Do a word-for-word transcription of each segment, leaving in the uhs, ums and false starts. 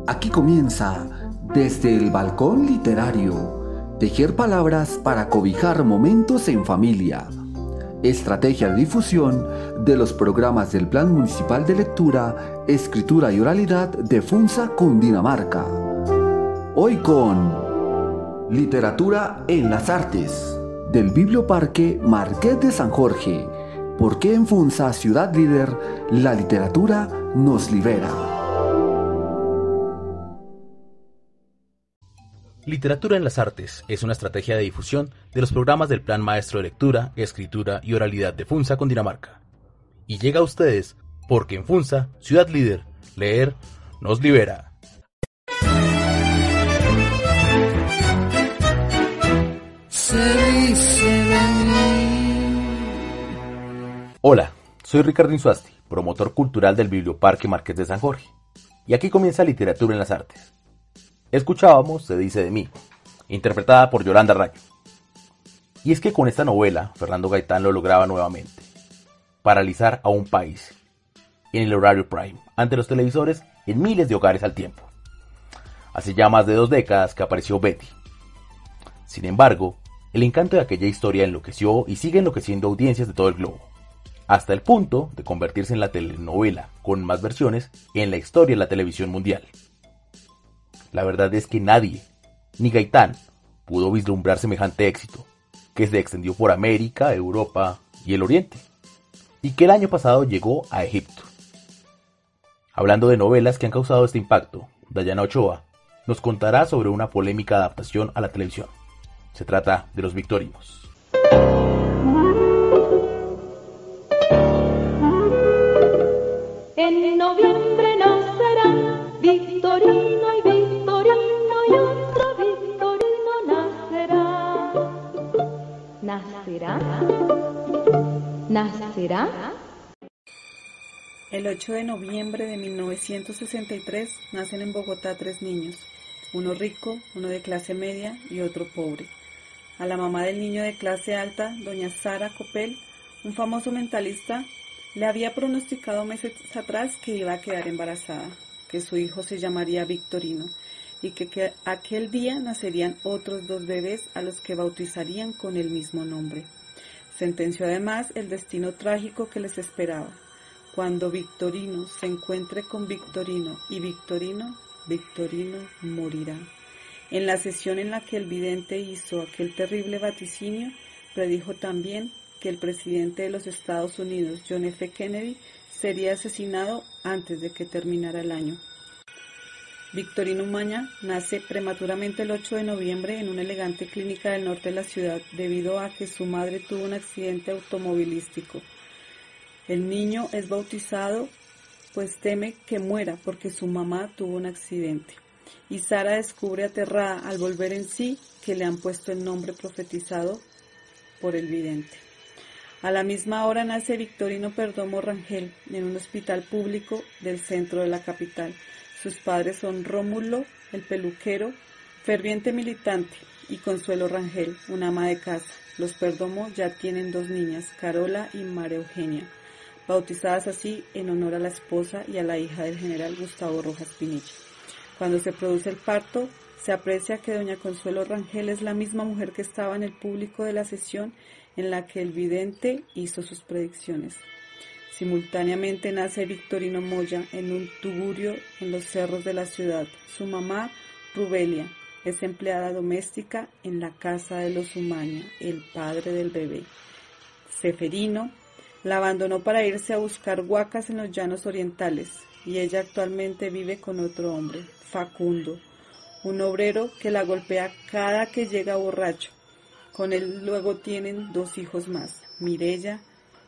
Aquí comienza Desde el Balcón Literario, tejer palabras para cobijar momentos en familia. Estrategia de difusión de los programas del Plan Municipal de Lectura, Escritura y Oralidad de Funza, Cundinamarca. Hoy con Literatura en las Artes, del Biblioparque Marqués de San Jorge. ¿Por qué en Funza, ciudad líder, la literatura nos libera? Literatura en las Artes es una estrategia de difusión de los programas del Plan Maestro de Lectura, Escritura y Oralidad de Funza, Cundinamarca. Y llega a ustedes porque en Funza, ciudad líder, leer nos libera. Hola, soy Ricardo Insuasti, promotor cultural del Biblioparque Marqués de San Jorge. Y aquí comienza Literatura en las Artes. Escuchábamos Se dice de mí, interpretada por Yolanda Rayo. Y es que con esta novela, Fernando Gaitán lo lograba nuevamente: paralizar a un país en el horario prime, ante los televisores, en miles de hogares al tiempo. Hace ya más de dos décadas que apareció Betty. Sin embargo, el encanto de aquella historia enloqueció y sigue enloqueciendo audiencias de todo el globo, hasta el punto de convertirse en la telenovela con más versiones en la historia de la televisión mundial. La verdad es que nadie, ni Gaitán, pudo vislumbrar semejante éxito, que se extendió por América, Europa y el Oriente, y que el año pasado llegó a Egipto. Hablando de novelas que han causado este impacto, Dayana Ochoa nos contará sobre una polémica adaptación a la televisión. Se trata de Los Victorinos. En noviembre nacerá Victorino y Victorino y otro Victorino nacerá. ¿Nacerá? ¿Nacerá? El ocho de noviembre de mil novecientos sesenta y tres nacen en Bogotá tres niños, uno rico, uno de clase media y otro pobre. A la mamá del niño de clase alta, doña Sara Copel, un famoso mentalista, le había pronosticado meses atrás que iba a quedar embarazada, que su hijo se llamaría Victorino y que, que aquel día nacerían otros dos bebés a los que bautizarían con el mismo nombre. Sentenció además el destino trágico que les esperaba. Cuando Victorino se encuentre con Victorino y Victorino, Victorino morirá. En la sesión en la que el vidente hizo aquel terrible vaticinio, predijo también que el presidente de los Estados Unidos, John F. Kennedy, sería asesinado antes de que terminara el año. Victorino Umaña nace prematuramente el ocho de noviembre en una elegante clínica del norte de la ciudad debido a que su madre tuvo un accidente automovilístico. El niño es bautizado pues teme que muera porque su mamá tuvo un accidente. Y Sara descubre aterrada al volver en sí que le han puesto el nombre profetizado por el vidente. A la misma hora nace Victorino Perdomo Rangel en un hospital público del centro de la capital. Sus padres son Rómulo, el peluquero, ferviente militante, y Consuelo Rangel, una ama de casa. Los Perdomo ya tienen dos niñas, Carola y María Eugenia, bautizadas así en honor a la esposa y a la hija del general Gustavo Rojas Pinilla. Cuando se produce el parto, se aprecia que doña Consuelo Rangel es la misma mujer que estaba en el público de la sesión en la que el vidente hizo sus predicciones. Simultáneamente nace Victorino Moya en un tugurio en los cerros de la ciudad. Su mamá, Rubelia, es empleada doméstica en la casa de los Umaña, el padre del bebé. Seferino la abandonó para irse a buscar huacas en los llanos orientales y ella actualmente vive con otro hombre, Facundo, un obrero que la golpea cada que llega borracho. Con él luego tienen dos hijos más, Mirella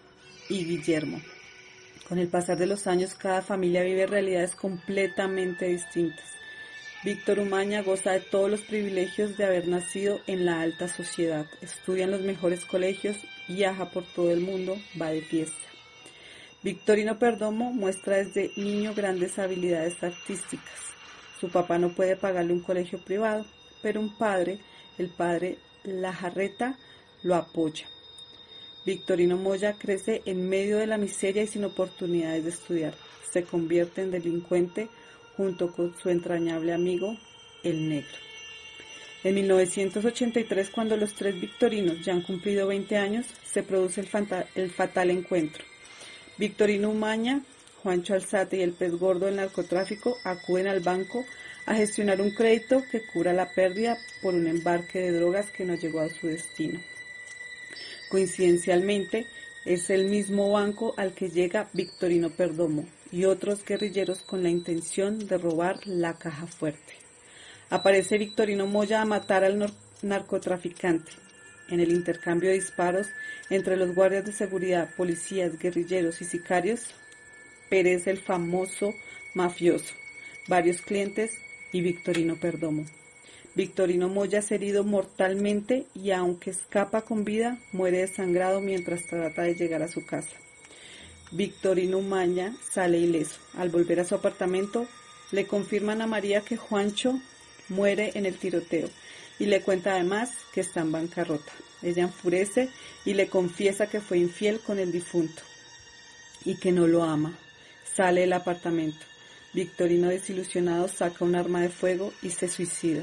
y Guillermo. Con el pasar de los años, cada familia vive realidades completamente distintas. Víctor Umaña goza de todos los privilegios de haber nacido en la alta sociedad, estudia en los mejores colegios, viaja por todo el mundo, va de fiesta. Victorino Perdomo muestra desde niño grandes habilidades artísticas. Su papá no puede pagarle un colegio privado, pero un padre, el padre Lajarreta, lo apoya. Victorino Moya crece en medio de la miseria y sin oportunidades de estudiar. Se convierte en delincuente junto con su entrañable amigo, el Negro. En mil novecientos ochenta y tres, cuando los tres victorinos ya han cumplido veinte años, se produce el, fanta- el fatal encuentro. Victorino Umaña, Juancho Alzate y el pez gordo del narcotráfico acuden al banco a gestionar un crédito que cubra la pérdida por un embarque de drogas que no llegó a su destino. Coincidencialmente, es el mismo banco al que llega Victorino Perdomo y otros guerrilleros con la intención de robar la caja fuerte. Aparece Victorino Moya a matar al nor- narcotraficante. En el intercambio de disparos entre los guardias de seguridad, policías, guerrilleros y sicarios, perece el famoso mafioso, varios clientes y Victorino Perdomo. Victorino Moya es herido mortalmente y aunque escapa con vida, muere desangrado mientras trata de llegar a su casa. Victorino Umaña sale ileso. Al volver a su apartamento, le confirman a María que Juancho muere en el tiroteo y le cuenta además que está en bancarrota. Ella enfurece y le confiesa que fue infiel con el difunto y que no lo ama. Sale del apartamento. Victorino, desilusionado, saca un arma de fuego y se suicida.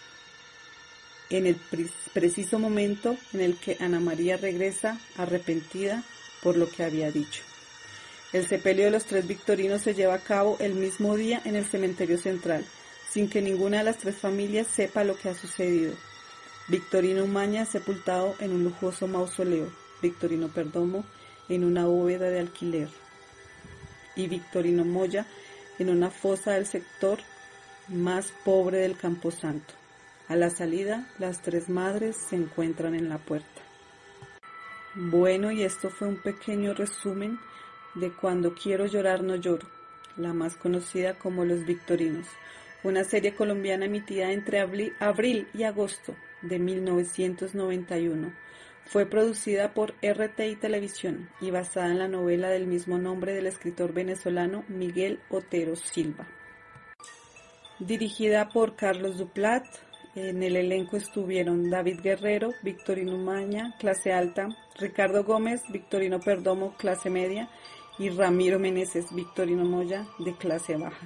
En el pre- preciso momento en el que Ana María regresa arrepentida por lo que había dicho. El sepelio de los tres victorinos se lleva a cabo el mismo día en el cementerio central, sin que ninguna de las tres familias sepa lo que ha sucedido. Victorino Umaña sepultado en un lujoso mausoleo, Victorino Perdomo en una bóveda de alquiler y Victorino Moya en una fosa del sector más pobre del Camposanto. A la salida, las tres madres se encuentran en la puerta. Bueno, y esto fue un pequeño resumen de Cuando quiero llorar no lloro, la más conocida como Los Victorinos, una serie colombiana emitida entre abril y agosto de mil novecientos noventa y uno. Fue producida por R T I Televisión y basada en la novela del mismo nombre del escritor venezolano Miguel Otero Silva. Dirigida por Carlos Duplat. En el elenco estuvieron David Guerrero, Victorino Umaña, clase alta, Ricardo Gómez, Victorino Perdomo, clase media, y Ramiro Meneses, Victorino Moya, de clase baja.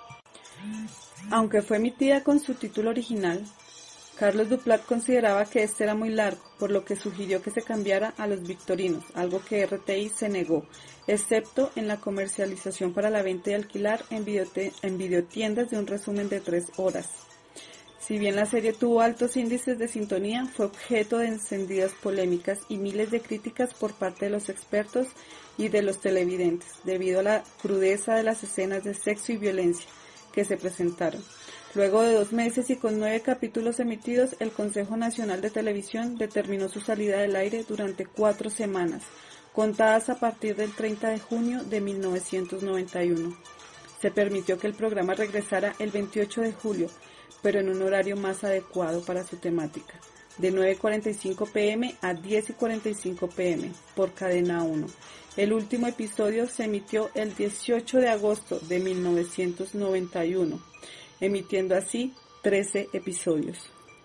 Aunque fue emitida con su título original, Carlos Duplat consideraba que este era muy largo, por lo que sugirió que se cambiara a Los Victorinos, algo que R T I se negó, excepto en la comercialización para la venta y alquilar en, videote- en videotiendas de un resumen de tres horas. Si bien la serie tuvo altos índices de sintonía, fue objeto de encendidas polémicas y miles de críticas por parte de los expertos y de los televidentes, debido a la crudeza de las escenas de sexo y violencia que se presentaron. Luego de dos meses y con nueve capítulos emitidos, el Consejo Nacional de Televisión determinó su salida del aire durante cuatro semanas, contadas a partir del treinta de junio de mil novecientos noventa y uno. Se permitió que el programa regresara el veintiocho de julio, pero en un horario más adecuado para su temática, de nueve y cuarenta y cinco pm a diez y cuarenta y cinco pm, por Cadena uno. El último episodio se emitió el dieciocho de agosto de mil novecientos noventa y uno, emitiendo así trece episodios.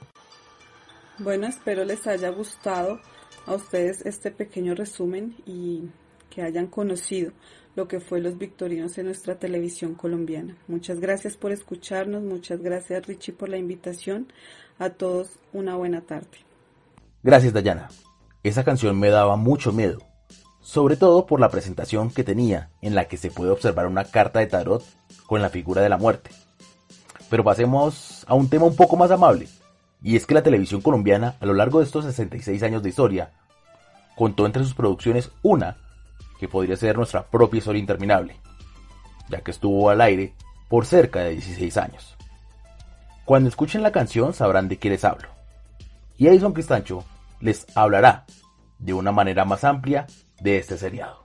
Bueno, espero les haya gustado a ustedes este pequeño resumen y que hayan conocido lo que fue Los Victorinos en nuestra televisión colombiana. Muchas gracias por escucharnos, muchas gracias Richie por la invitación. A todos una buena tarde. Gracias, Dayana. Esa canción me daba mucho miedo, sobre todo por la presentación que tenía, en la que se puede observar una carta de tarot con la figura de la muerte. Pero pasemos a un tema un poco más amable, y es que la televisión colombiana, a lo largo de estos sesenta y seis años de historia, contó entre sus producciones una que podría ser nuestra propia historia interminable, ya que estuvo al aire por cerca de dieciséis años. Cuando escuchen la canción sabrán de qué les hablo, y Edison Cristancho les hablará de una manera más amplia de este seriado.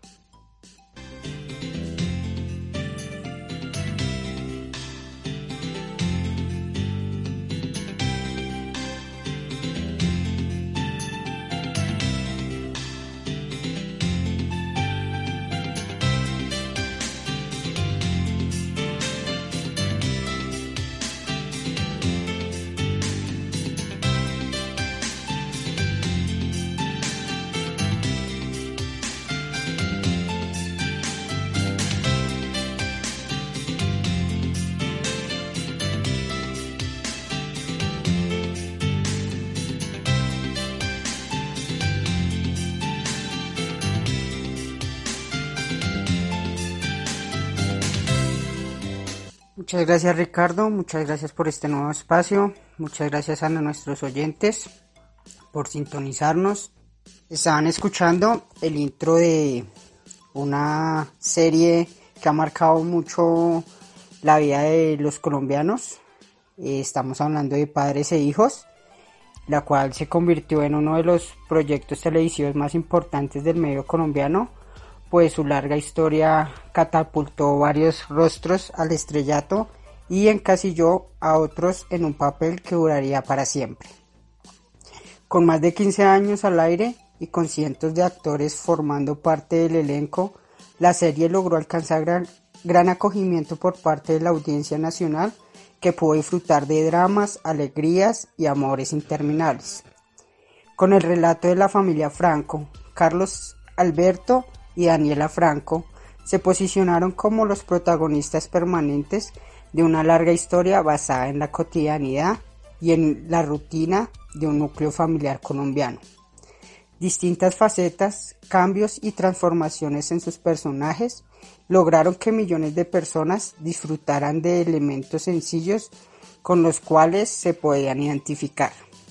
Muchas gracias, Ricardo, muchas gracias por este nuevo espacio, muchas gracias a nuestros oyentes por sintonizarnos. Estaban escuchando el intro de una serie que ha marcado mucho la vida de los colombianos. Eh, estamos hablando de Padres e Hijos, la cual se convirtió en uno de los proyectos televisivos más importantes del medio colombiano, pues su larga historia catapultó varios rostros al estrellato y encasilló a otros en un papel que duraría para siempre. Con más de quince años al aire y con cientos de actores formando parte del elenco, la serie logró alcanzar gran, gran acogimiento por parte de la audiencia nacional, que pudo disfrutar de dramas, alegrías y amores interminables. Con el relato de la familia Franco, Carlos Alberto y Daniela Franco se posicionaron como los protagonistas permanentes de una larga historia basada en la cotidianidad y en la rutina de un núcleo familiar colombiano. Distintas facetas, cambios y transformaciones en sus personajes lograron que millones de personas disfrutaran de elementos sencillos con los cuales se podían identificar.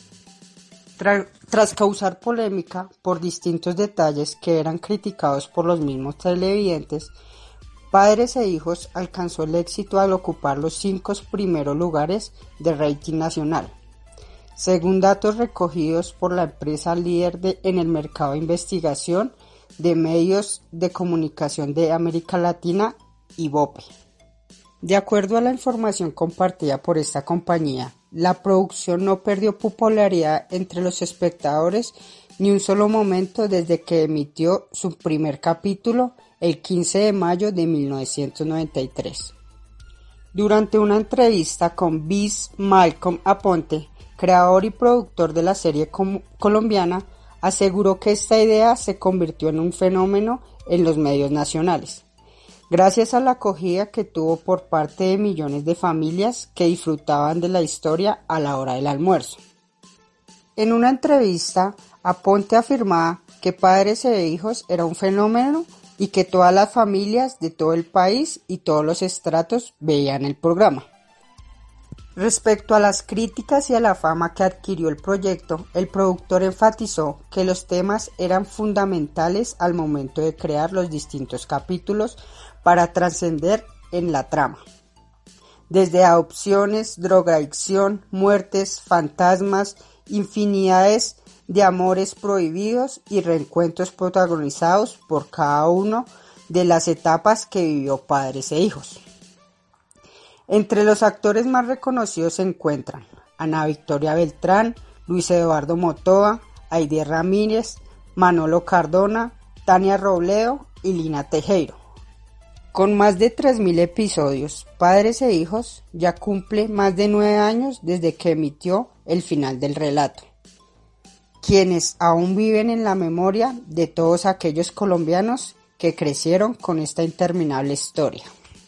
Tra- tras causar polémica por distintos detalles que eran criticados por los mismos televidentes, Padres e Hijos alcanzó el éxito al ocupar los cinco primeros lugares de rating nacional. Según datos recogidos por la empresa líder de, en el mercado de investigación de medios de comunicación de América Latina, Ibope. De acuerdo a la información compartida por esta compañía, la producción no perdió popularidad entre los espectadores ni un solo momento desde que emitió su primer capítulo el quince de mayo de mil novecientos noventa y tres. Durante una entrevista con Vince Malcolm Aponte, creador y productor de la serie com- colombiana, aseguró que esta idea se convirtió en un fenómeno en los medios nacionales, gracias a la acogida que tuvo por parte de millones de familias que disfrutaban de la historia a la hora del almuerzo. En una entrevista, Aponte afirmaba que Padres e Hijos era un fenómeno y que todas las familias de todo el país y todos los estratos veían el programa. Respecto a las críticas y a la fama que adquirió el proyecto, el productor enfatizó que los temas eran fundamentales al momento de crear los distintos capítulos para trascender en la trama. Desde adopciones, drogadicción, muertes, fantasmas, infinidades de amores prohibidos y reencuentros protagonizados por cada una de las etapas que vivió Padres e Hijos. Entre los actores más reconocidos se encuentran Ana Victoria Beltrán, Luis Eduardo Motoa, Aide Ramírez, Manolo Cardona, Tania Robledo y Lina Tejero. Con más de tres mil episodios, Padres e Hijos ya cumple más de nueve años desde que emitió el final del relato, quienes aún viven en la memoria de todos aquellos colombianos que crecieron con esta interminable historia.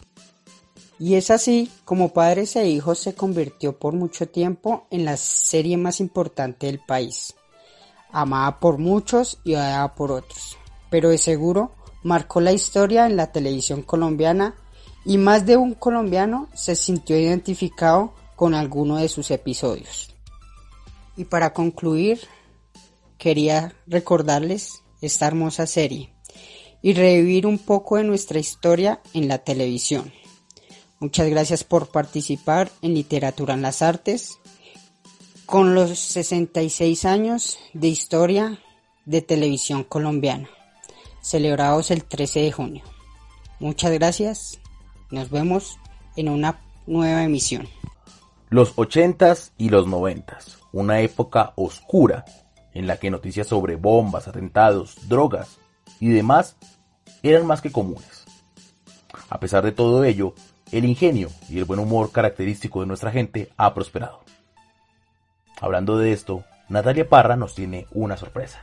Y es así como Padres e Hijos se convirtió por mucho tiempo en la serie más importante del país, amada por muchos y odiada por otros, pero de seguro marcó la historia en la televisión colombiana y más de un colombiano se sintió identificado con alguno de sus episodios. Y para concluir, quería recordarles esta hermosa serie y revivir un poco de nuestra historia en la televisión. Muchas gracias por participar en Literatura en las Artes, con los sesenta y seis años de historia de televisión colombiana, celebrados el trece de junio. Muchas gracias, nos vemos en una nueva emisión. Los ochentas y los noventas, una época oscura en la que noticias sobre bombas, atentados, drogas y demás eran más que comunes. A pesar de todo ello, el ingenio y el buen humor característico de nuestra gente ha prosperado. Hablando de esto, Natalia Parra nos tiene una sorpresa.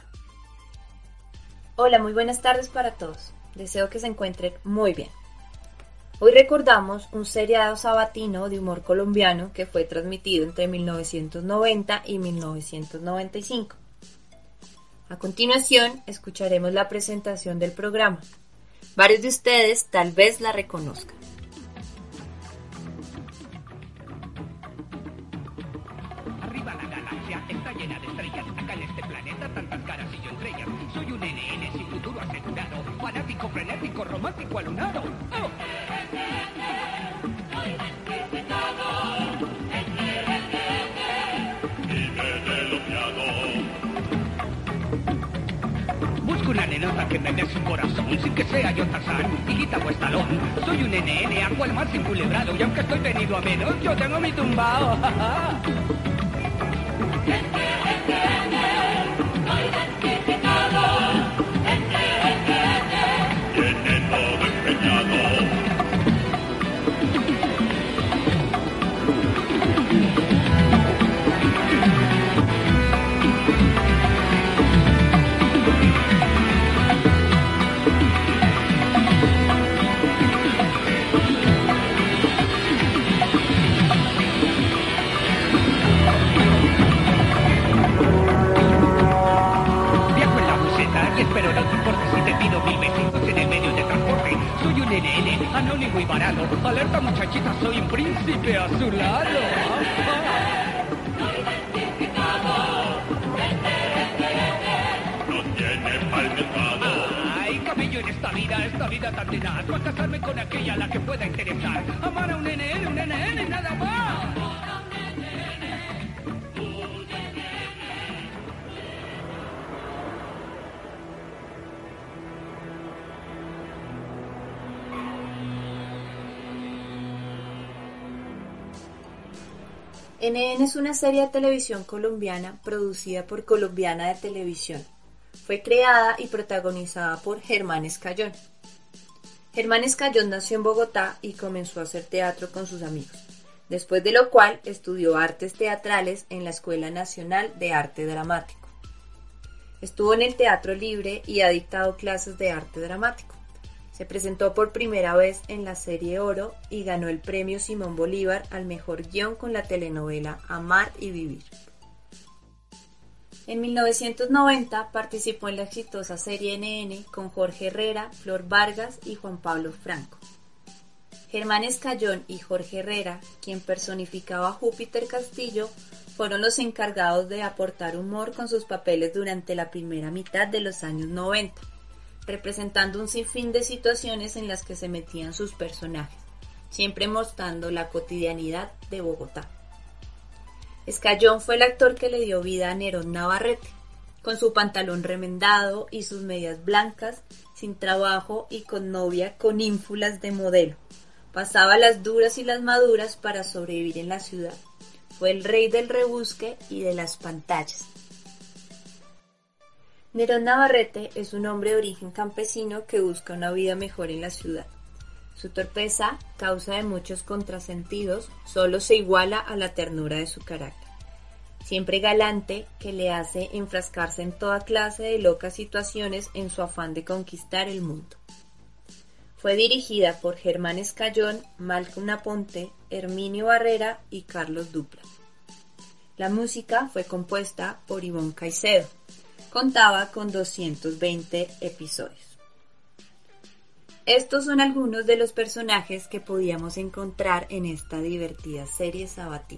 Hola, muy buenas tardes para todos. Deseo que se encuentren muy bien. Hoy recordamos un seriado sabatino de humor colombiano que fue transmitido entre mil novecientos noventa y mil novecientos noventa y cinco. A continuación, escucharemos la presentación del programa. Varios de ustedes tal vez la reconozcan. está llena de estrellas. Acá en este planeta tantas caras y yo entre ellas. Soy un N N sin futuro asegurado. Fanático, frenético, romántico, alunado. ¡Oh! Busco una nenota que me dé su corazón, sin que sea yo Tarzán, Higuita o Estalón. Soy un N N, a cual más inculebrado, y aunque estoy venido a menos, yo tengo mi tumbao. Tiene todo empeñado. Pero no te importa si te pido mil besitos en el medio de transporte. Soy un N N, anónimo y barato. Alerta muchachita, soy un príncipe a su lado. No tiene palmetado. Ay, camello en esta vida, esta vida tan tenaz. Va a casarme con aquella a la que pueda interesar. Amar a un N N, un N N, nada más. N N es una serie de televisión colombiana producida por Colombiana de Televisión. Fue creada y protagonizada por Germán Escayón. Germán Escayón nació en Bogotá y comenzó a hacer teatro con sus amigos, después de lo cual estudió artes teatrales en la Escuela Nacional de Arte Dramático. Estuvo en el Teatro Libre y ha dictado clases de arte dramático. Se presentó por primera vez en la serie Oro y ganó el premio Simón Bolívar al mejor guión con la telenovela Amar y Vivir. En mil novecientos noventa participó en la exitosa serie N N con Jorge Herrera, Flor Vargas y Juan Pablo Franco. Germán Escayón y Jorge Herrera, quien personificaba a Júpiter Castillo, fueron los encargados de aportar humor con sus papeles durante la primera mitad de los años noventa. Representando un sinfín de situaciones en las que se metían sus personajes, siempre mostrando la cotidianidad de Bogotá. Escayón fue el actor que le dio vida a Nerón Navarrete, con su pantalón remendado y sus medias blancas, sin trabajo y con novia con ínfulas de modelo. Pasaba las duras y las maduras para sobrevivir en la ciudad. Fue el rey del rebusque y de las pantallas. Nerón Navarrete es un hombre de origen campesino que busca una vida mejor en la ciudad. Su torpeza, causa de muchos contrasentidos, solo se iguala a la ternura de su carácter. Siempre galante, que le hace enfrascarse en toda clase de locas situaciones en su afán de conquistar el mundo. Fue dirigida por Germán Escayón, Malcolm Aponte, Herminio Barrera y Carlos Dupla. La música fue compuesta por Ivonne Caicedo. Contaba con doscientos veinte episodios. Estos son algunos de los personajes que podíamos encontrar en esta divertida serie sabatina.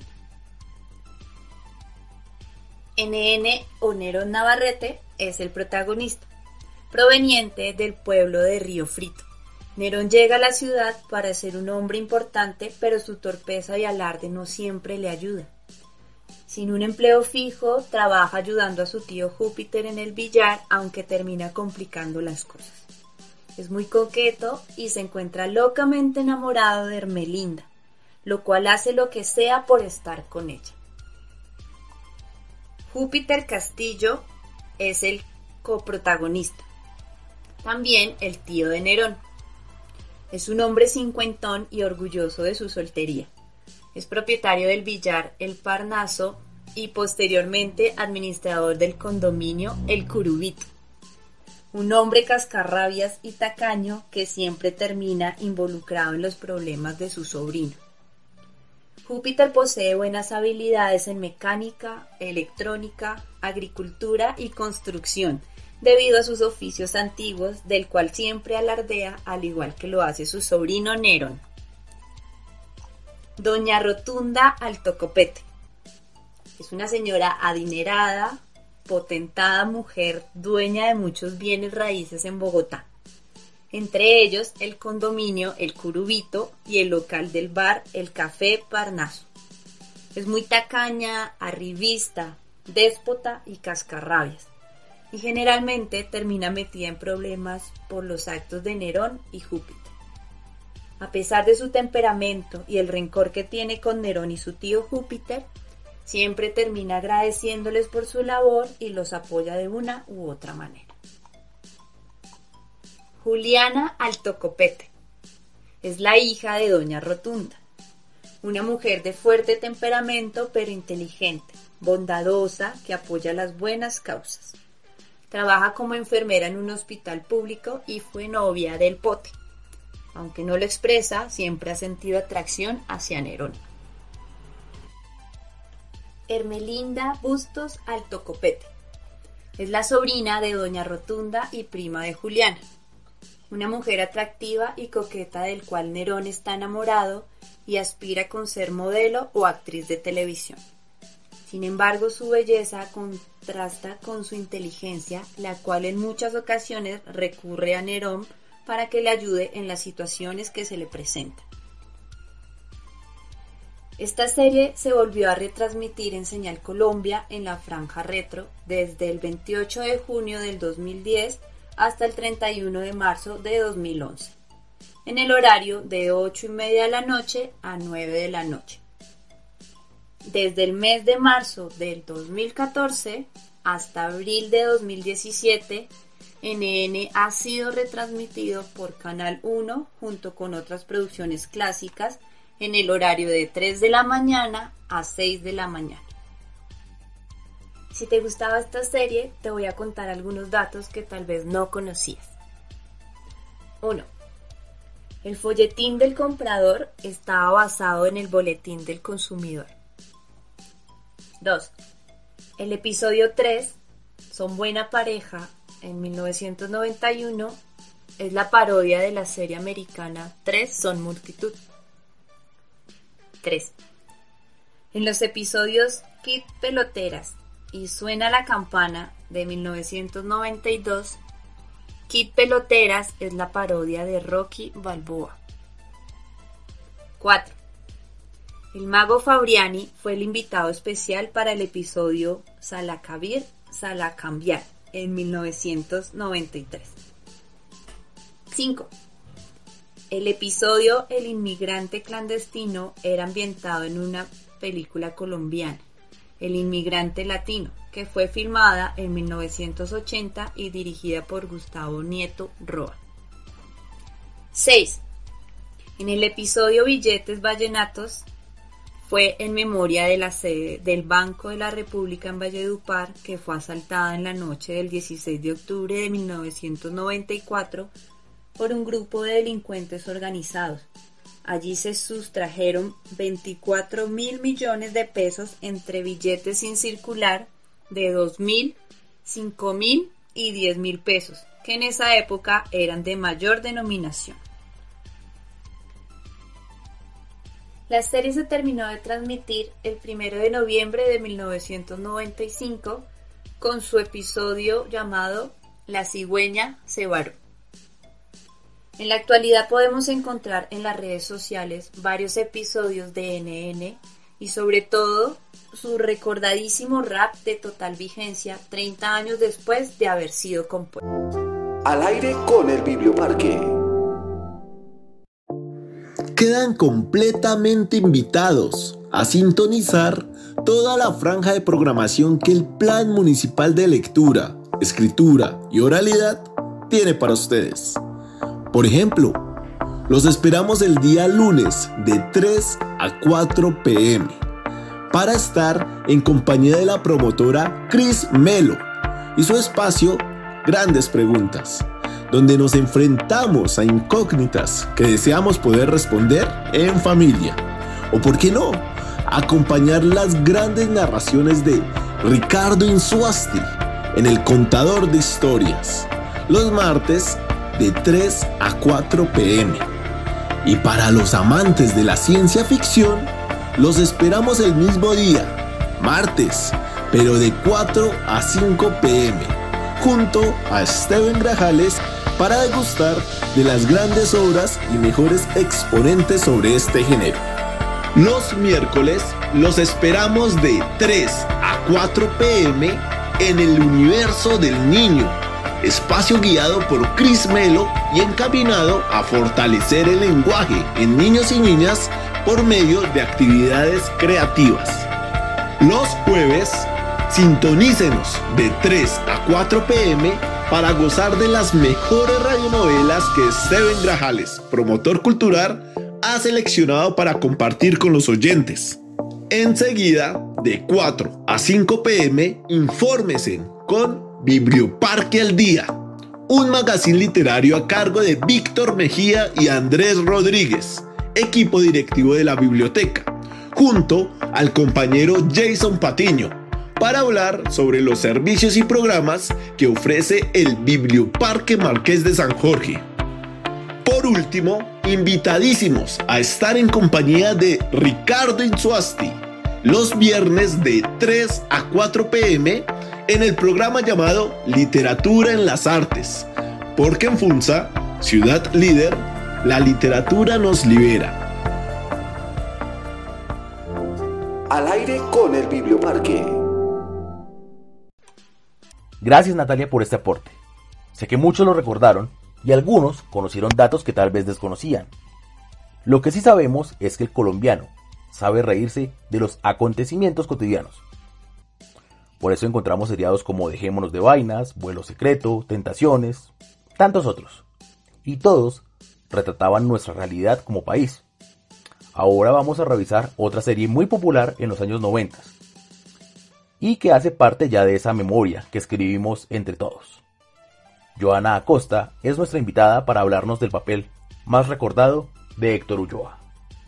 N N o Nerón Navarrete es el protagonista, proveniente del pueblo de Río Frito. Nerón llega a la ciudad para ser un hombre importante, pero su torpeza y alarde no siempre le ayudan. Sin un empleo fijo, trabaja ayudando a su tío Júpiter en el billar, aunque termina complicando las cosas. Es muy coqueto y se encuentra locamente enamorado de Hermelinda, lo cual hace lo que sea por estar con ella. Júpiter Castillo es el coprotagonista, también el tío de Nerón. Es un hombre cincuentón y orgulloso de su soltería. Es propietario del billar El Parnaso y posteriormente administrador del condominio El Curubito. Un hombre cascarrabias y tacaño que siempre termina involucrado en los problemas de su sobrino. Júpiter posee buenas habilidades en mecánica, electrónica, agricultura y construcción, debido a sus oficios antiguos, del cual siempre alardea, al igual que lo hace su sobrino Nerón. Doña Rotunda Altocopete. Es una señora adinerada, potentada mujer, dueña de muchos bienes raíces en Bogotá. Entre ellos el condominio El Curubito y el local del bar El Café Parnaso. Es muy tacaña, arribista, déspota y cascarrabias. Y generalmente termina metida en problemas por los actos de Nerón y Júpiter. A pesar de su temperamento y el rencor que tiene con Nerón y su tío Júpiter, siempre termina agradeciéndoles por su labor y los apoya de una u otra manera. Juliana Altocopete es la hija de Doña Rotunda, una mujer de fuerte temperamento pero inteligente, bondadosa, que apoya las buenas causas. Trabaja como enfermera en un hospital público y fue novia del Pote. Aunque no lo expresa, siempre ha sentido atracción hacia Nerón. Hermelinda Bustos Altocopete es la sobrina de Doña Rotunda y prima de Juliana, una mujer atractiva y coqueta del cual Nerón está enamorado y aspira con ser modelo o actriz de televisión. Sin embargo, su belleza contrasta con su inteligencia, la cual en muchas ocasiones recurre a Nerón para que le ayude en las situaciones que se le presentan. Esta serie se volvió a retransmitir en Señal Colombia en la franja retro desde el veintiocho de junio del dos mil diez hasta el treinta y uno de marzo de dos mil once, en el horario de ocho y media de la noche a nueve de la noche. Desde el mes de marzo del dos mil catorce hasta abril de dos mil diecisiete, N N ha sido retransmitido por Canal uno junto con otras producciones clásicas en el horario de tres de la mañana a seis de la mañana. Si te gustaba esta serie, te voy a contar algunos datos que tal vez no conocías. uno. El folletín del comprador estaba basado en el boletín del consumidor. dos. El episodio tres, Son buena pareja, en mil novecientos noventa y uno, es la parodia de la serie americana Tres son multitud. tres. En los episodios Kid Peloteras y Suena la campana de mil novecientos noventa y dos, Kid Peloteras es la parodia de Rocky Balboa. cuatro. El mago Fabriani fue el invitado especial para el episodio Salacabir, Salacambiar en mil novecientos noventa y tres. cinco. El episodio El inmigrante clandestino era ambientado en una película colombiana, El inmigrante latino, que fue filmada en mil novecientos ochenta y dirigida por Gustavo Nieto Roa. seis. En el episodio Billetes Vallenatos fue en memoria de la sede del Banco de la República en Valledupar, que fue asaltada en la noche del dieciséis de octubre de mil novecientos noventa y cuatro por un grupo de delincuentes organizados. Allí se sustrajeron veinticuatro mil millones de pesos entre billetes sin circular de dos mil, cinco mil y diez mil pesos, que en esa época eran de mayor denominación. La serie se terminó de transmitir el primero de noviembre de mil novecientos noventa y cinco con su episodio llamado La cigüeña se varó. En la actualidad podemos encontrar en las redes sociales varios episodios de N N y sobre todo su recordadísimo rap de total vigencia treinta años después de haber sido compuesto. Al aire con el Biblioparque. Quedan completamente invitados a sintonizar toda la franja de programación que el Plan Municipal de Lectura, Escritura y Oralidad tiene para ustedes. Por ejemplo, los esperamos el día lunes de tres a cuatro pe eme para estar en compañía de la promotora Cris Melo y su espacio Grandes Preguntas, donde nos enfrentamos a incógnitas que deseamos poder responder en familia. O por qué no, acompañar las grandes narraciones de Ricardo Insuasti en El Contador de Historias, los martes de tres a cuatro pe eme. Y para los amantes de la ciencia ficción, los esperamos el mismo día, martes, pero de cuatro a cinco p m, junto a Steven Grajales para degustar de las grandes obras y mejores exponentes sobre este género. Los miércoles los esperamos de tres a cuatro p m en el universo del niño, espacio guiado por Chris Melo y encaminado a fortalecer el lenguaje en niños y niñas por medio de actividades creativas. Los jueves, sintonícenos de tres a cuatro p m para gozar de las mejores radionovelas que Steven Grajales, promotor cultural, ha seleccionado para compartir con los oyentes. Enseguida, de cuatro a cinco p m, infórmese con Biblioparque al Día, un magazine literario a cargo de Víctor Mejía y Andrés Rodríguez, equipo directivo de la biblioteca, junto al compañero Jason Patiño, para hablar sobre los servicios y programas que ofrece el Biblioparque Marqués de San Jorge. Por último, invitadísimos a estar en compañía de Ricardo Insuasti los viernes de tres a cuatro p m en el programa llamado Literatura en las Artes, porque en Funza, ciudad líder, la literatura nos libera. Al aire con el Biblioparque. Gracias, Natalia, por este aporte. Sé que muchos lo recordaron y algunos conocieron datos que tal vez desconocían. Lo que sí sabemos es que el colombiano sabe reírse de los acontecimientos cotidianos. Por eso encontramos seriados como Dejémonos de Vainas, Vuelo Secreto, Tentaciones, tantos otros. Y todos retrataban nuestra realidad como país. Ahora vamos a revisar otra serie muy popular en los años noventa y que hace parte ya de esa memoria que escribimos entre todos. Joana Acosta es nuestra invitada para hablarnos del papel más recordado de Héctor Ulloa.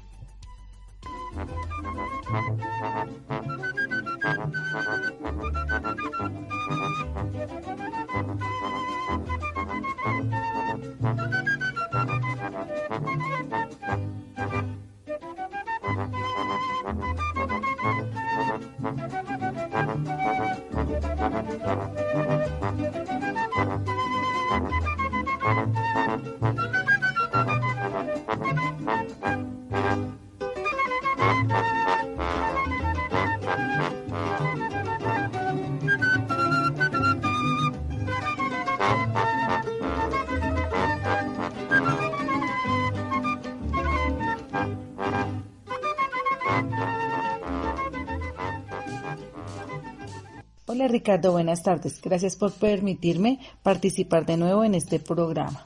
Hola Ricardo, buenas tardes. Gracias por permitirme participar de nuevo en este programa.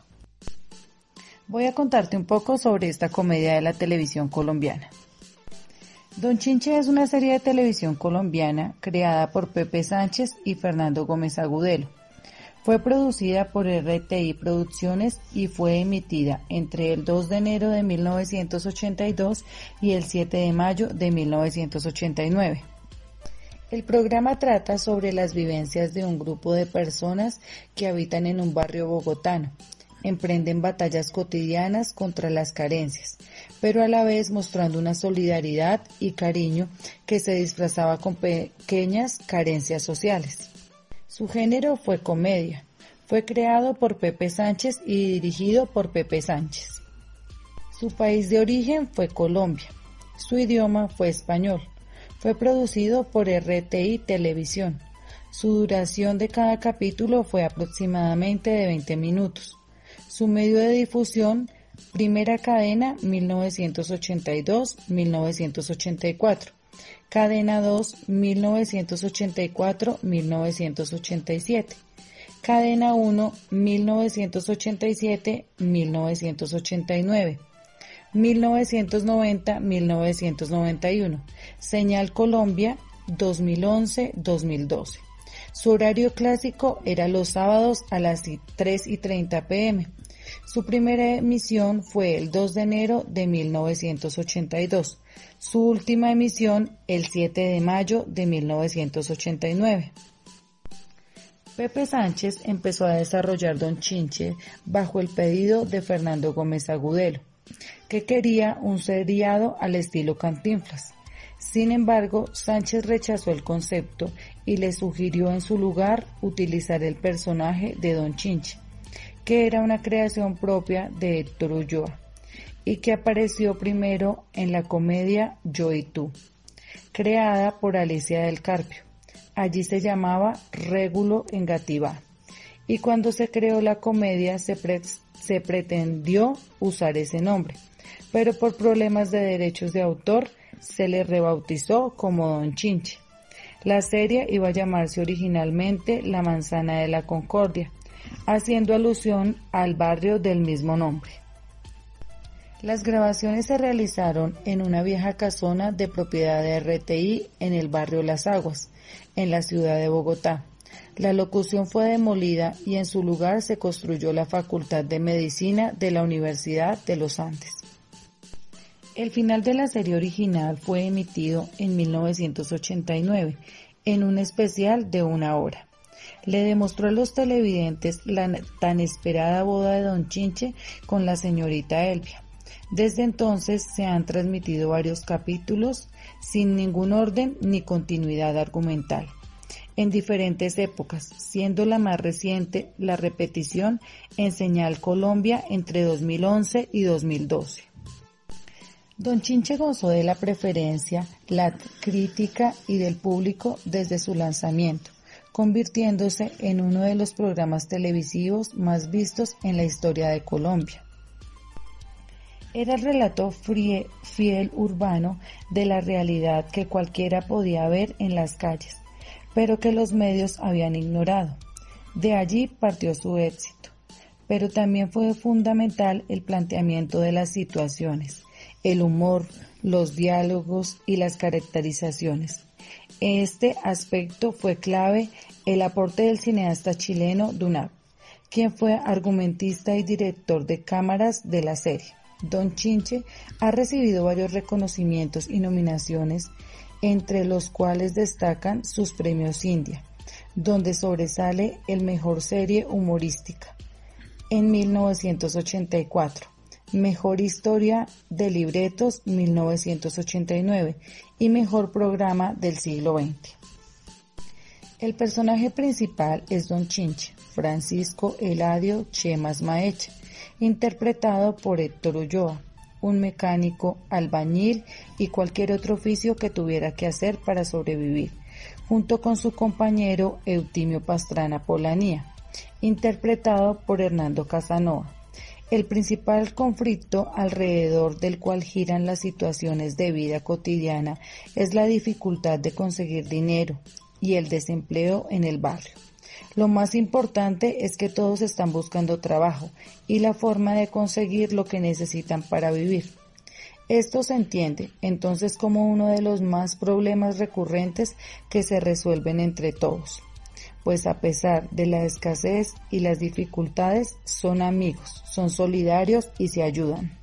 Voy a contarte un poco sobre esta comedia de la televisión colombiana. Don Chinche es una serie de televisión colombiana creada por Pepe Sánchez y Fernando Gómez Agudelo. Fue producida por R T I Producciones y fue emitida entre el dos de enero de mil novecientos ochenta y dos y el siete de mayo de mil novecientos ochenta y nueve. El programa trata sobre las vivencias de un grupo de personas que habitan en un barrio bogotano. Emprenden batallas cotidianas contra las carencias, pero a la vez mostrando una solidaridad y cariño que se disfrazaba con pequeñas carencias sociales. Su género fue comedia. Fue creado por Pepe Sánchez y dirigido por Pepe Sánchez. Su país de origen fue Colombia. Su idioma fue español. Fue producido por R T I Televisión. Su duración de cada capítulo fue aproximadamente de veinte minutos. Su medio de difusión, primera cadena mil novecientos ochenta y dos a mil novecientos ochenta y cuatro, cadena dos mil novecientos ochenta y cuatro a mil novecientos ochenta y siete, cadena uno mil novecientos ochenta y siete a mil novecientos ochenta y nueve, mil novecientos noventa a mil novecientos noventa y uno, Señal Colombia dos mil once a dos mil doce. Su horario clásico era los sábados a las tres y treinta p m Su primera emisión fue el dos de enero de mil novecientos ochenta y dos. Su última emisión el siete de mayo de mil novecientos ochenta y nueve. Pepe Sánchez empezó a desarrollar Don Chinche bajo el pedido de Fernando Gómez Agudelo, que quería un seriado al estilo Cantinflas. Sin embargo, Sánchez rechazó el concepto y le sugirió en su lugar utilizar el personaje de Don Chinche, que era una creación propia de Héctor Ulloa y que apareció primero en la comedia Yo y tú, creada por Alicia del Carpio. Allí se llamaba Régulo en Gativá, y cuando se creó la comedia se, pre se pretendió usar ese nombre, pero por problemas de derechos de autor se le rebautizó como Don Chinche. La serie iba a llamarse originalmente La Manzana de la Concordia, haciendo alusión al barrio del mismo nombre. Las grabaciones se realizaron en una vieja casona de propiedad de R T I en el barrio Las Aguas, en la ciudad de Bogotá. La locución fue demolida y en su lugar se construyó la Facultad de Medicina de la Universidad de los Andes. El final de la serie original fue emitido en mil novecientos ochenta y nueve en un especial de una hora. Le demostró a los televidentes la tan esperada boda de Don Chinche con la señorita Elvia. Desde entonces se han transmitido varios capítulos sin ningún orden ni continuidad argumental, en diferentes épocas, siendo la más reciente la repetición en Señal Colombia entre dos mil once y dos mil doce. Don Chinche gozó de la preferencia, la crítica y del público desde su lanzamiento, convirtiéndose en uno de los programas televisivos más vistos en la historia de Colombia. Era el relato frie, fiel urbano de la realidad que cualquiera podía ver en las calles, pero que los medios habían ignorado. De allí partió su éxito, pero también fue fundamental el planteamiento de las situaciones, el humor, los diálogos y las caracterizaciones. En este aspecto fue clave el aporte del cineasta chileno Dunab, quien fue argumentista y director de cámaras de la serie. Don Chinche ha recibido varios reconocimientos y nominaciones, entre los cuales destacan sus premios India, donde sobresale el mejor serie humorística en mil novecientos ochenta y cuatro, mejor historia de libretos mil novecientos ochenta y nueve y mejor programa del siglo veinte. El personaje principal es Don Chinche, Francisco Eladio Chemas Maecha, interpretado por Héctor Ulloa, un mecánico, albañil y cualquier otro oficio que tuviera que hacer para sobrevivir, junto con su compañero Eutimio Pastrana Polanía, interpretado por Hernando Casanova. El principal conflicto alrededor del cual giran las situaciones de vida cotidiana es la dificultad de conseguir dinero y el desempleo en el barrio. Lo más importante es que todos están buscando trabajo y la forma de conseguir lo que necesitan para vivir. Esto se entiende entonces como uno de los más problemas recurrentes que se resuelven entre todos, pues a pesar de la escasez y las dificultades son amigos, son solidarios y se ayudan.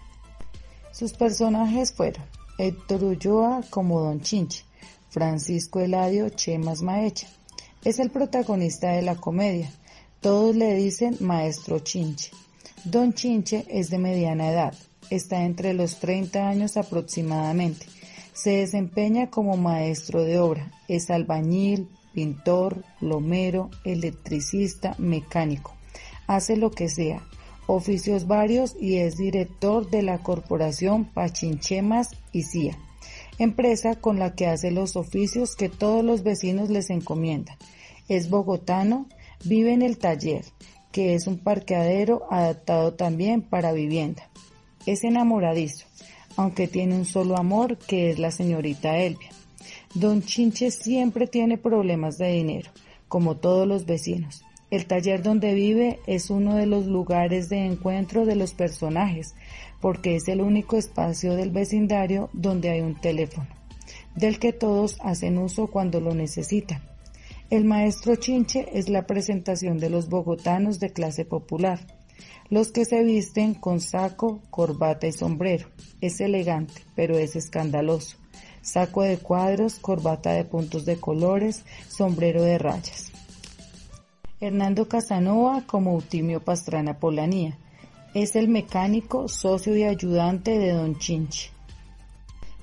Sus personajes fueron Héctor Ulloa como Don Chinche, Francisco Eladio Chemas Maecha. Es el protagonista de la comedia. Todos le dicen Maestro Chinche. Don Chinche es de mediana edad, está entre los treinta años aproximadamente. Se desempeña como maestro de obra, es albañil, pintor, plomero, electricista, mecánico. Hace lo que sea, oficios varios y es director de la corporación Pachinchemas y C I A, empresa con la que hace los oficios que todos los vecinos les encomiendan. Es bogotano, vive en el taller, que es un parqueadero adaptado también para vivienda. Es enamoradizo, aunque tiene un solo amor, que es la señorita Elvia. Don Chinche siempre tiene problemas de dinero, como todos los vecinos. El taller donde vive es uno de los lugares de encuentro de los personajes, porque es el único espacio del vecindario donde hay un teléfono, del que todos hacen uso cuando lo necesitan. El maestro Chinche es la presentación de los bogotanos de clase popular, los que se visten con saco, corbata y sombrero. Es elegante, pero es escandaloso. Saco de cuadros, corbata de puntos de colores, sombrero de rayas. Hernando Casanova como Eutimio Pastrana Polanía. Es el mecánico, socio y ayudante de Don Chinche.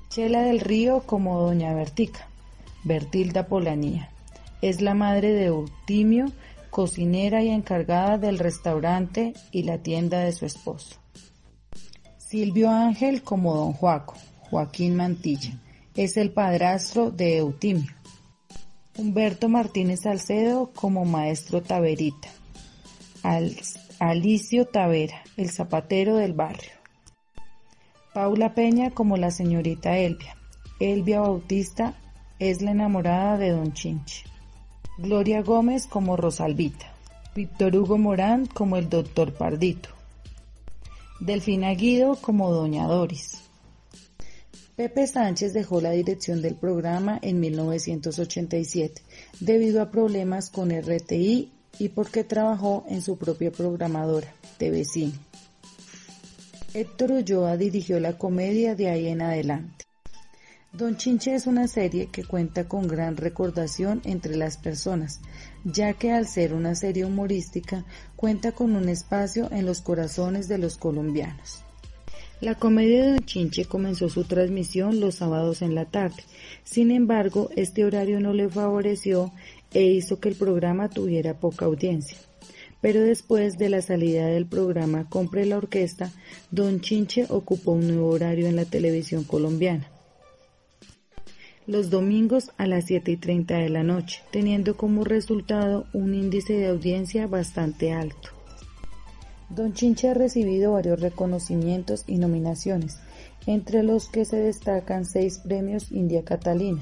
Chela del Río como Doña Bertica, Bertilda Polanía. Es la madre de Eutimio, cocinera y encargada del restaurante y la tienda de su esposo. Silvio Ángel como Don Joaco, Joaquín Mantilla. Es el padrastro de Eutimio. Humberto Martínez Salcedo como Maestro Taberita. Al, Alicio Tavera, el zapatero del barrio. Paula Peña como la señorita Elvia. Elvia Bautista es la enamorada de Don Chinche. Gloria Gómez como Rosalvita. Víctor Hugo Morán como el doctor Pardito. Delfina Guido como Doña Doris. Pepe Sánchez dejó la dirección del programa en mil novecientos ochenta y siete debido a problemas con R T I y porque trabajó en su propia programadora, T V Cine. Héctor Ulloa dirigió la comedia de ahí en adelante. Don Chinche es una serie que cuenta con gran recordación entre las personas, ya que al ser una serie humorística cuenta con un espacio en los corazones de los colombianos. La comedia de Don Chinche comenzó su transmisión los sábados en la tarde, sin embargo, este horario no le favoreció e hizo que el programa tuviera poca audiencia. Pero después de la salida del programa Compre la Orquesta, Don Chinche ocupó un nuevo horario en la televisión colombiana. Los domingos a las siete y treinta de la noche, teniendo como resultado un índice de audiencia bastante alto. Don Chinche ha recibido varios reconocimientos y nominaciones, entre los que se destacan seis premios India Catalina,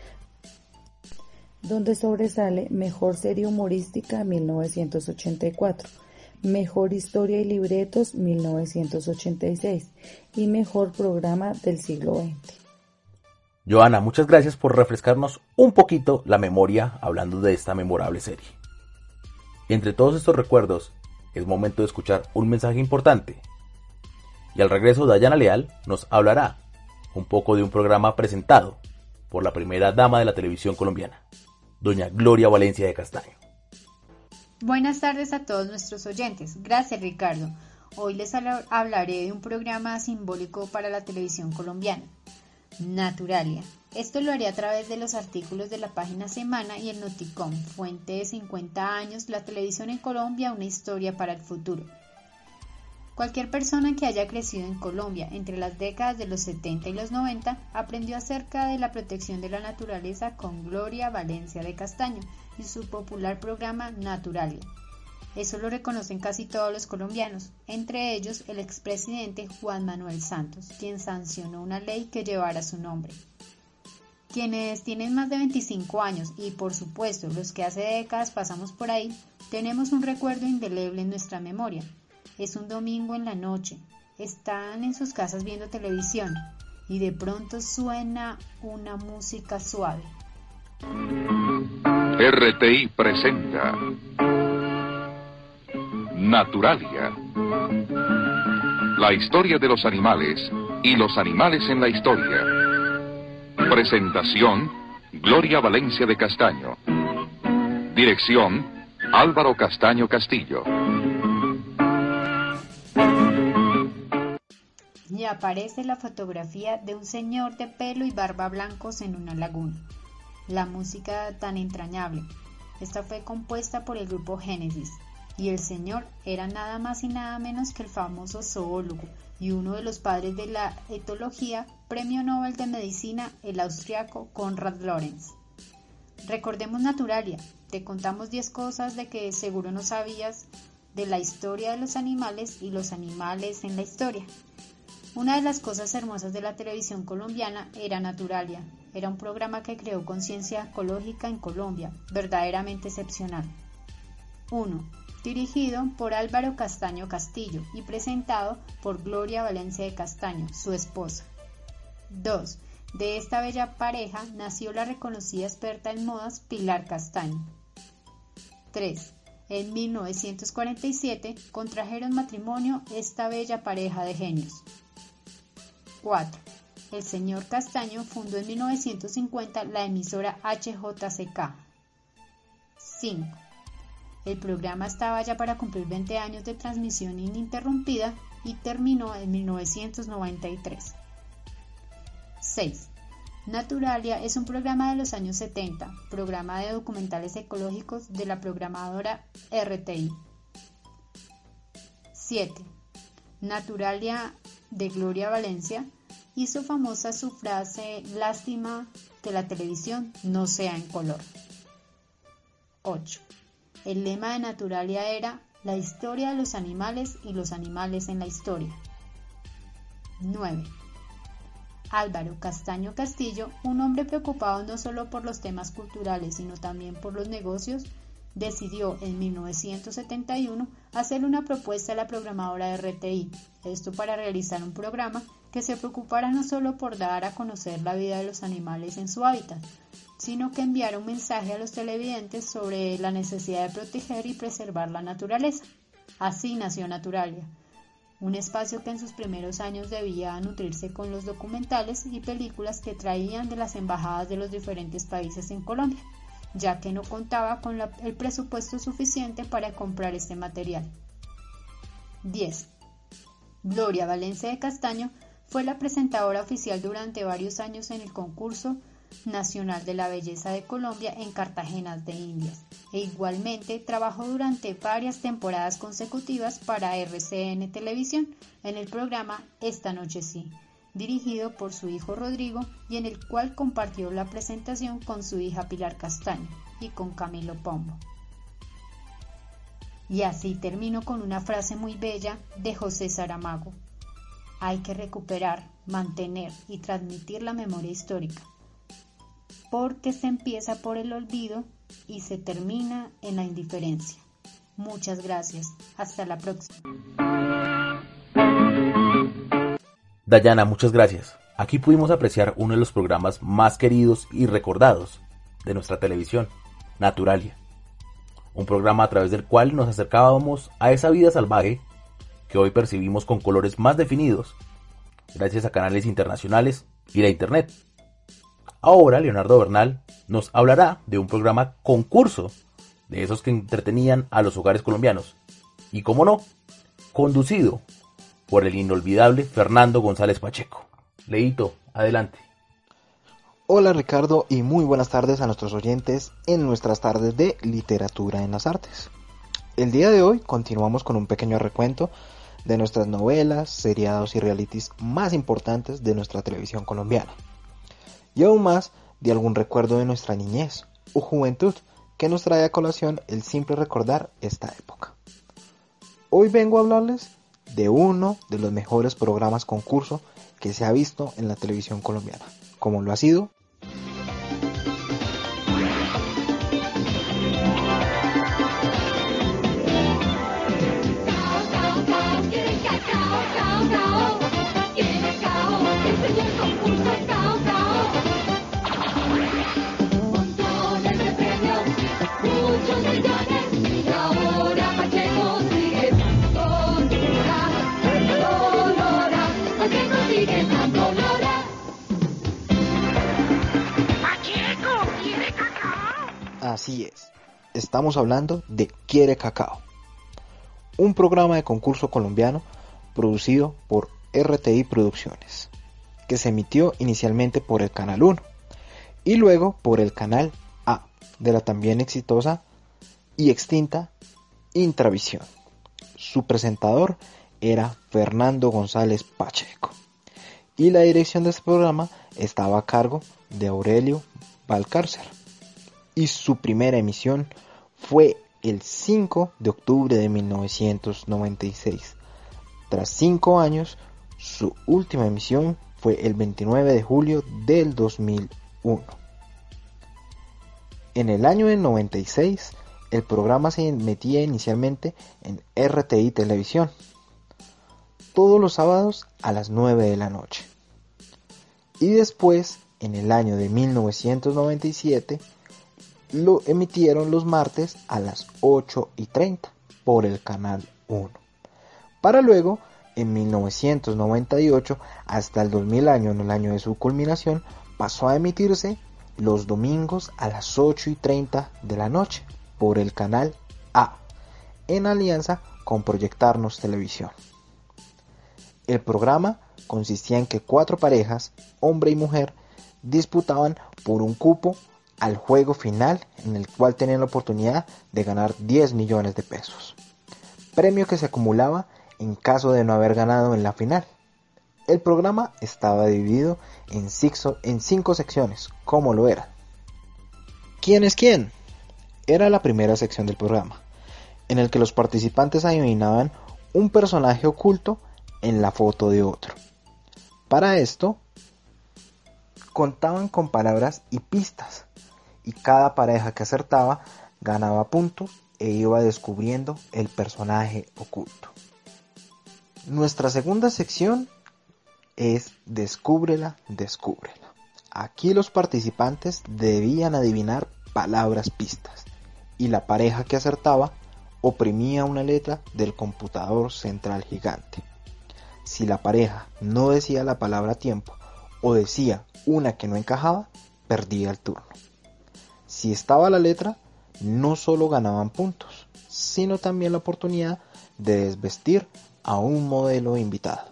donde sobresale Mejor Serie Humorística mil novecientos ochenta y cuatro, Mejor Historia y Libretos mil novecientos ochenta y seis y Mejor Programa del siglo veinte. Joana, muchas gracias por refrescarnos un poquito la memoria hablando de esta memorable serie. Entre todos estos recuerdos, es momento de escuchar un mensaje importante. Y al regreso, Dayana Leal nos hablará un poco de un programa presentado por la primera dama de la televisión colombiana, doña Gloria Valencia de Castaño. Buenas tardes a todos nuestros oyentes. Gracias, Ricardo. Hoy les hablaré de un programa simbólico para la televisión colombiana, Naturalia. Esto lo haré a través de los artículos de la página Semana y el Noticom, fuente de cincuenta años, la televisión en Colombia, una historia para el futuro. Cualquier persona que haya crecido en Colombia entre las décadas de los setenta y los noventa aprendió acerca de la protección de la naturaleza con Gloria Valencia de Castaño y su popular programa Naturalia. Eso lo reconocen casi todos los colombianos, entre ellos el expresidente Juan Manuel Santos, quien sancionó una ley que llevara su nombre. Quienes tienen más de veinticinco años y por supuesto los que hace décadas pasamos por ahí, tenemos un recuerdo indeleble en nuestra memoria. Es un domingo en la noche, están en sus casas viendo televisión y de pronto suena una música suave. R T I presenta Naturalia, la historia de los animales y los animales en la historia. Presentación, Gloria Valencia de Castaño. Dirección, Álvaro Castaño Castillo. Y aparece la fotografía de un señor de pelo y barba blancos en una laguna. La música tan entrañable. Esta fue compuesta por el grupo Génesis. Y el señor era nada más y nada menos que el famoso zoólogo y uno de los padres de la etología, premio Nobel de Medicina, el austriaco Konrad Lorenz. Recordemos Naturalia, te contamos diez cosas de que seguro no sabías de la historia de los animales y los animales en la historia. Una de las cosas hermosas de la televisión colombiana era Naturalia. Era un programa que creó conciencia ecológica en Colombia, verdaderamente excepcional. uno. Dirigido por Álvaro Castaño Castillo y presentado por Gloria Valencia de Castaño, su esposa. dos. De esta bella pareja nació la reconocida experta en modas Pilar Castaño. tres. En mil novecientos cuarenta y siete contrajeron matrimonio esta bella pareja de genios. cuatro. El señor Castaño fundó en mil novecientos cincuenta la emisora H J C K. cinco. El programa estaba ya para cumplir veinte años de transmisión ininterrumpida y terminó en mil novecientos noventa y tres. seis. Naturalia es un programa de los años setenta, programa de documentales ecológicos de la programadora R T I. siete. Naturalia de Gloria Valencia hizo famosa su frase "lástima que la televisión no sea en color". ocho. El lema de Naturalia era "la historia de los animales y los animales en la historia". nueve. Álvaro Castaño Castillo, un hombre preocupado no solo por los temas culturales, sino también por los negocios, decidió en mil novecientos setenta y uno hacer una propuesta a la programadora R T I, esto para realizar un programa que se preocupara no solo por dar a conocer la vida de los animales en su hábitat, sino que enviara un mensaje a los televidentes sobre la necesidad de proteger y preservar la naturaleza. Así nació Naturalia, un espacio que en sus primeros años debía nutrirse con los documentales y películas que traían de las embajadas de los diferentes países en Colombia, ya que no contaba con la, el presupuesto suficiente para comprar este material. diez. Gloria Valencia de Castaño fue la presentadora oficial durante varios años en el concurso Nacional de la Belleza de Colombia en Cartagena de Indias, e igualmente trabajó durante varias temporadas consecutivas para R C N Televisión en el programa Esta Noche Sí, dirigido por su hijo Rodrigo y en el cual compartió la presentación con su hija Pilar Castaño y con Camilo Pombo. Y así termino con una frase muy bella de José Saramago: hay que recuperar, mantener y transmitir la memoria histórica, porque se empieza por el olvido y se termina en la indiferencia. Muchas gracias. Hasta la próxima. Dayana, muchas gracias. Aquí pudimos apreciar uno de los programas más queridos y recordados de nuestra televisión, Naturalia. Un programa a través del cual nos acercábamos a esa vida salvaje que hoy percibimos con colores más definidos, gracias a canales internacionales y la internet. Ahora Leonardo Bernal nos hablará de un programa concurso, de esos que entretenían a los hogares colombianos, y cómo no, conducido por el inolvidable Fernando González Pacheco. Leito, adelante. Hola Ricardo y muy buenas tardes a nuestros oyentes en nuestras tardes de Literatura en las Artes. El día de hoy continuamos con un pequeño recuento de nuestras novelas, seriados y realities más importantes de nuestra televisión colombiana. Y aún más de algún recuerdo de nuestra niñez o juventud que nos trae a colación el simple recordar esta época. Hoy vengo a hablarles de uno de los mejores programas concurso que se ha visto en la televisión colombiana, como lo ha sido Así es, estamos hablando de Quiere Cacao, un programa de concurso colombiano producido por R T I Producciones, que se emitió inicialmente por el Canal uno y luego por el Canal A de la también exitosa y extinta Intravisión. Su presentador era Fernando González Pacheco y la dirección de este programa estaba a cargo de Aurelio Valcárcer. Y su primera emisión fue el cinco de octubre de mil novecientos noventa y seis. Tras cinco años, su última emisión fue el veintinueve de julio del dos mil uno. En el año del noventa y seis, el programa se emitía inicialmente en R T I Televisión, todos los sábados a las nueve de la noche. Y después, en el año de mil novecientos noventa y siete, lo emitieron los martes a las ocho y treinta por el Canal uno, para luego en mil novecientos noventa y ocho hasta el dos mil año, en el año de su culminación, pasó a emitirse los domingos a las ocho y treinta de la noche por el Canal A, en alianza con Proyectarnos Televisión. El programa consistía en que cuatro parejas, hombre y mujer, disputaban por un cupo al juego final, en el cual tenían la oportunidad de ganar diez millones de pesos, premio que se acumulaba en caso de no haber ganado en la final. El programa estaba dividido en cinco, en cinco secciones, como lo eran. ¿Quién es quién? Era la primera sección del programa, en el que los participantes adivinaban un personaje oculto en la foto de otro. Para esto, contaban con palabras y pistas, y cada pareja que acertaba ganaba puntos e iba descubriendo el personaje oculto. Nuestra segunda sección es Descúbrela, Descúbrela. Aquí los participantes debían adivinar palabras pistas, y la pareja que acertaba oprimía una letra del computador central gigante. Si la pareja no decía la palabra a tiempo o decía una que no encajaba, perdía el turno. Si estaba la letra, no solo ganaban puntos, sino también la oportunidad de desvestir a un modelo invitado.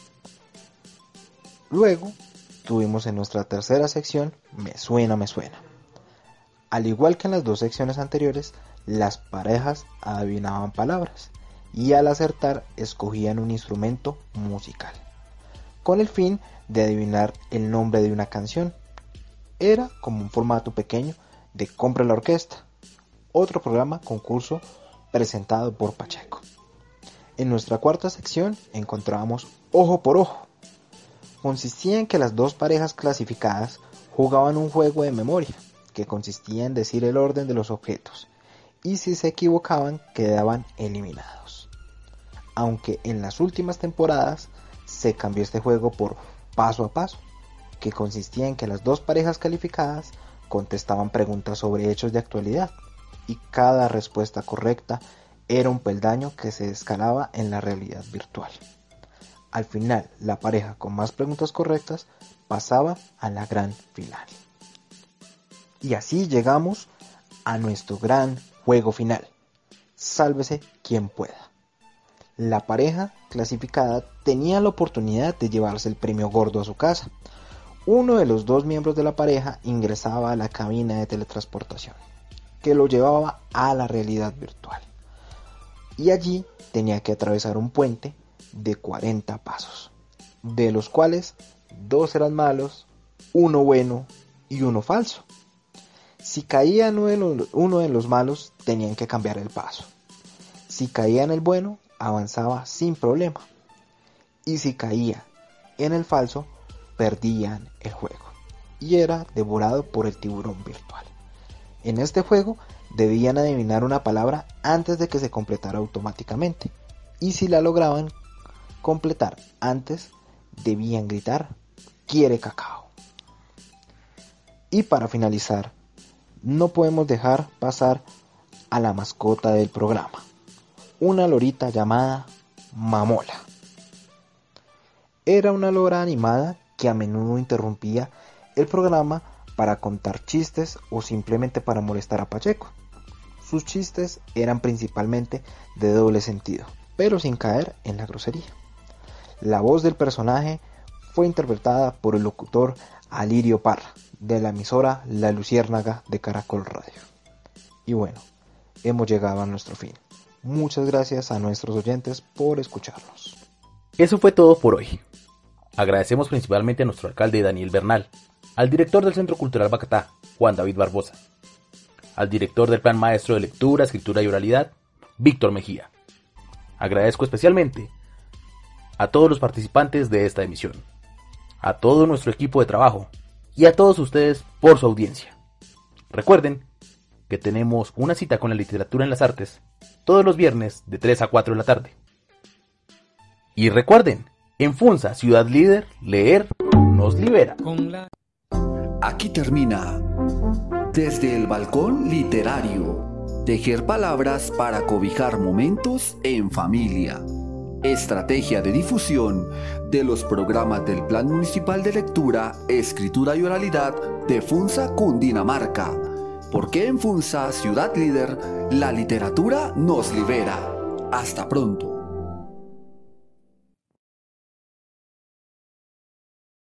Luego tuvimos en nuestra tercera sección Me suena, me suena. Al igual que en las dos secciones anteriores, las parejas adivinaban palabras y al acertar escogían un instrumento musical, con el fin de adivinar el nombre de una canción. Era como un formato pequeño de Compre la Orquesta, otro programa concurso presentado por Pacheco. En nuestra cuarta sección encontrábamos Ojo por Ojo. Consistía en que las dos parejas clasificadas jugaban un juego de memoria, que consistía en decir el orden de los objetos, y si se equivocaban quedaban eliminados. Aunque en las últimas temporadas se cambió este juego por Paso a Paso, que consistía en que las dos parejas calificadas contestaban preguntas sobre hechos de actualidad, y cada respuesta correcta era un peldaño que se escalaba en la realidad virtual. Al final, la pareja con más preguntas correctas pasaba a la gran final. Y así llegamos a nuestro gran juego final. Sálvese quien pueda. La pareja clasificada tenía la oportunidad de llevarse el premio gordo a su casa. Uno de los dos miembros de la pareja ingresaba a la cabina de teletransportación, que lo llevaba a la realidad virtual. Y allí tenía que atravesar un puente de cuarenta pasos, de los cuales dos eran malos, uno bueno y uno falso. Si caía uno de los malos, tenían que cambiar el paso. Si caía en el bueno, avanzaba sin problema. Y si caía en el falso, perdían el juego y era devorado por el tiburón virtual. En este juego debían adivinar una palabra antes de que se completara automáticamente, y si la lograban completar antes, debían gritar "¡Quiere cacao!". Y para finalizar, no podemos dejar pasar a la mascota del programa, una lorita llamada Mamola. Era una lora animada que a menudo interrumpía el programa para contar chistes o simplemente para molestar a Pacheco. Sus chistes eran principalmente de doble sentido, pero sin caer en la grosería. La voz del personaje fue interpretada por el locutor Alirio Parra, de la emisora La Luciérnaga de Caracol Radio. Y bueno, hemos llegado a nuestro fin. Muchas gracias a nuestros oyentes por escucharnos. Eso fue todo por hoy. Agradecemos principalmente a nuestro alcalde Daniel Bernal, al director del Centro Cultural Bacatá, Juan David Barbosa, al director del Plan Maestro de Lectura, Escritura y Oralidad, Víctor Mejía. Agradezco especialmente a todos los participantes de esta emisión, a todo nuestro equipo de trabajo y a todos ustedes por su audiencia. Recuerden que tenemos una cita con la literatura en las artes todos los viernes de tres a cuatro de la tarde. Y recuerden, en Funza, ciudad líder, leer nos libera. Aquí termina Desde el Balcón Literario. Tejer palabras para cobijar momentos en familia. Estrategia de difusión de los programas del Plan Municipal de Lectura, Escritura y Oralidad de Funza, Cundinamarca. Porque en Funza, ciudad líder, la literatura nos libera. Hasta pronto.